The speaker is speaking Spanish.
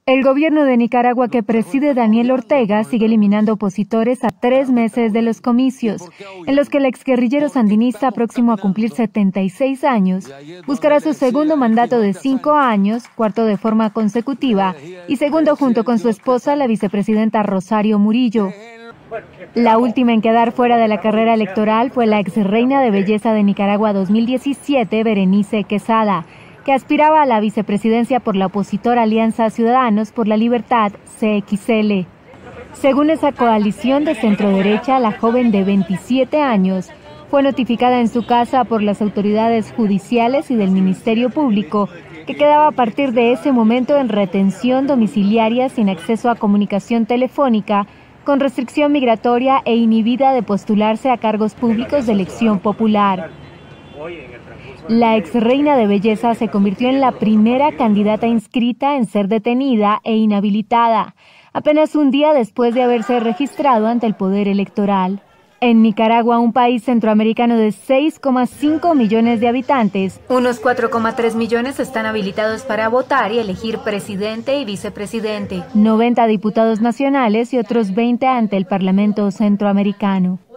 El gobierno de Nicaragua que preside Daniel Ortega sigue eliminando opositores a 3 meses de los comicios, en los que el exguerrillero sandinista, próximo a cumplir 76 años, buscará su segundo mandato de 5 años, cuarto de forma consecutiva, y segundo junto con su esposa, la vicepresidenta Rosario Murillo. La última en quedar fuera de la carrera electoral fue la exreina de belleza de Nicaragua 2017, Berenice Quesada, que aspiraba a la vicepresidencia por la opositora Alianza Ciudadanos por la Libertad, CXL. Según esa coalición de centroderecha, la joven de 27 años fue notificada en su casa por las autoridades judiciales y del Ministerio Público, que quedaba a partir de ese momento en retención domiciliaria sin acceso a comunicación telefónica, con restricción migratoria e inhibida de postularse a cargos públicos de elección popular. La exreina de belleza se convirtió en la primera candidata inscrita en ser detenida e inhabilitada, apenas un día después de haberse registrado ante el poder electoral. En Nicaragua, un país centroamericano de 6,5 millones de habitantes, unos 4,3 millones están habilitados para votar y elegir presidente y vicepresidente, 90 diputados nacionales y otros 20 ante el Parlamento Centroamericano.